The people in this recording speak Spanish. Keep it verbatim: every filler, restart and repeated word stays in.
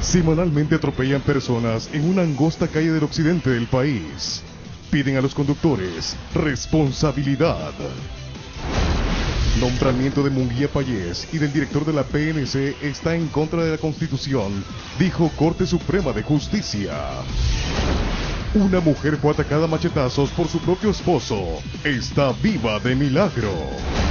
Semanalmente atropellan personas en una angosta calle del occidente del país. Piden a los conductores responsabilidad. Nombramiento de Munguía Payés y del director de la P N C está en contra de la Constitución, dijo Corte Suprema de Justicia. Una mujer fue atacada a machetazos por su propio esposo. Está viva de milagro.